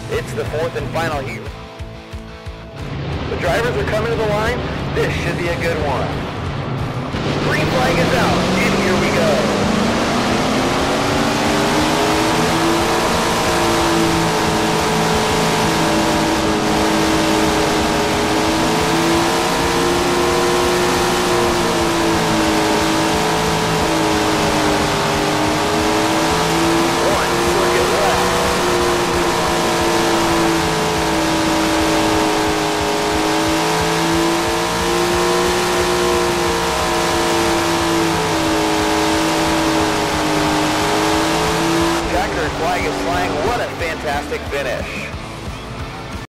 It's the fourth and final heat. The drivers are coming to the line. This should be a good one. Green flag is out.